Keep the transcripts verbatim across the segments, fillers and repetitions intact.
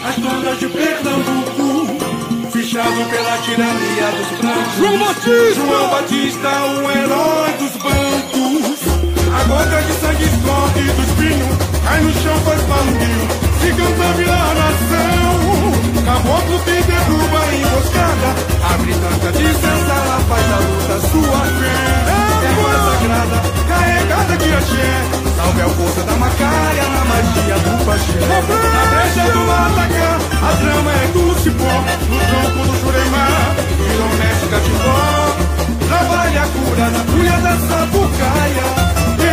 as bandas de Pernambuco, fichado pela tirania dos brancos. João Batista! João Batista, o herói dos bancos. A gota de sangue escorre do espinho, cai no chão, faz barulho, se canta vira nação. Caboclo que derruba a emboscada, abre tanta licença, ela faz da luta sua fé. Terra sagrada, carregada de axé, salve a força da Macaia na magia do Paxé. Na brecha do Matacá, a trama é do cipó, no tronco do Jurema, virou mexe catimbó. Trabalha a cura na cuia da Sapucaia.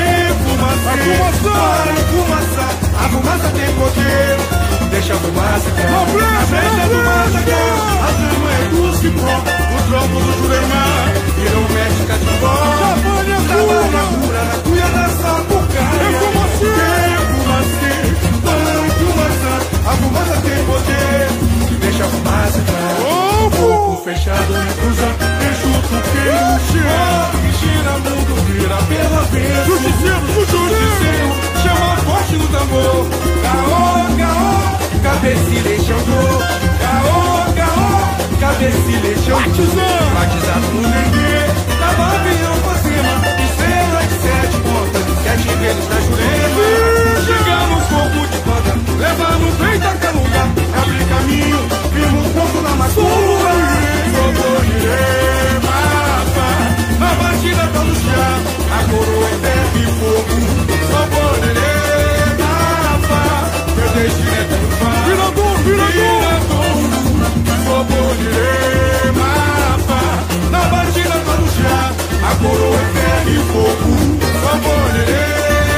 Para fumaça, a fumaça tem poder, deixa a fumaça cair. Na brecha do Matacá, a trama é do cipó, no tronco do Jurema, virou mexe catimbó. Trabalha a cura na cuia da Sapucaia. A fumaça tem poder, deixa a fumaça cair. Corpo fechado em cruza, enxuto queiro cheiro, que gira mundo, vira pela vez. Justiceiro, justiceiro, chama forte no tambor. Caô, caô, cabecilha e xangô. Caô, caô, cabecilha e xangô. Batizado no Nenê, tava avião pra cima, estrela de sete pontas, sete dedos na Jurema. Chegamos fogo de banda, levando peito a caluga, abre caminho, firmo o ponto na macumba. Socorrerê, mapa, na batida tá no chá, a coroa é terra e fogo. Socorrerê, mapa, meu destino é triunfar. Virador, virador, socorrerê, mapa, na batida tá no chá, a coroa é terra e fogo. Socorrerê,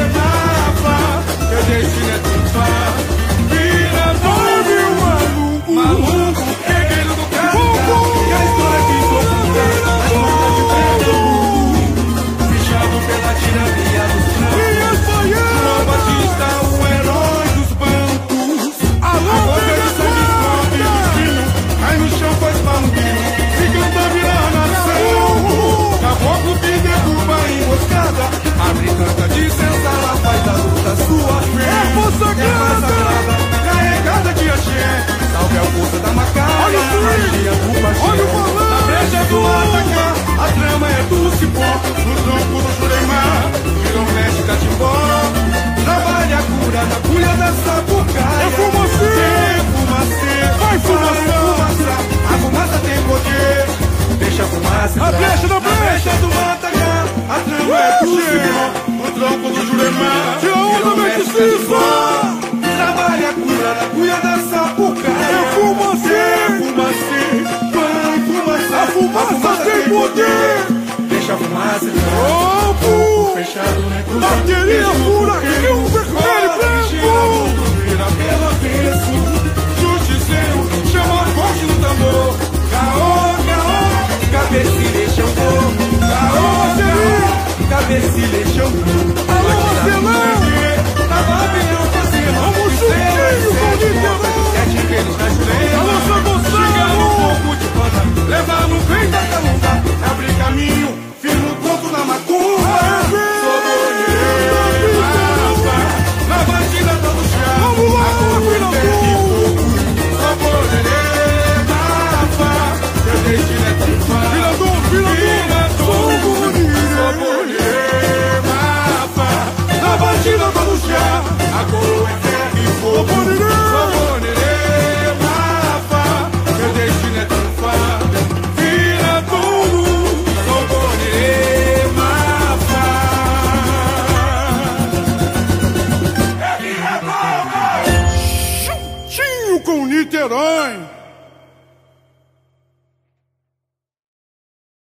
meu destino é triunfar. Virador, meu maluco, maluco, regueiro do carro, e a história que sou contada, as bandas de Pernambuco, fichado pela tirania dos brancos. João Batista, o herói dos bancos. A gota de sangue escorre do espinho, cai no chão, faz barulho, se canta virar nação. Caboclo que derruba a emboscada, abre tanta licença, ela faz da luta sua fé. Terra sagrada, carregada de axé, salve a força da Macaia, a magia do Paxé. Na brecha do Matacá, a trama é do cipó, no tronco do Jurema, virou mexe catimbó. Trabalha a cura na cuia da Sapucaia. É fumacê, é fumacê, vai fumaça, a fumaça tem poder, deixa a fumaça. A brecha da brecha do Matacá, a trama é do cipó, no tronco do Jurema, virou mexe catimbó. Trabalha a cura na cuia da Sapucaia. É fumacê, é fumacê, vai fumaça, a fumaça, a fumaça tem poder, deixa a fumaça oh, fechado na cruz, bateria pura, que um vermelho branco, vira pela avesso. Justiceiro, chama forte no tambor. Caô, caô, cabecilha e xangô. Caô, caô, cabecilha e xangô. Alô, Marcelão, tava avião pra cima, vamos juntinho com o Niterói. Sete vezes na Jurema, alô, São Gonçalo, chega no fogo de banda, leva no peito da calunga, abre caminho, firma o ponto na macumba. Socorrerê, mapa, na batida tá no chão. Vamos lá, virador. Socorrerê, mapa, meu destino é triunfar. Virador, virador, Socorrerê, mapa, na batida tá no chão. A coroa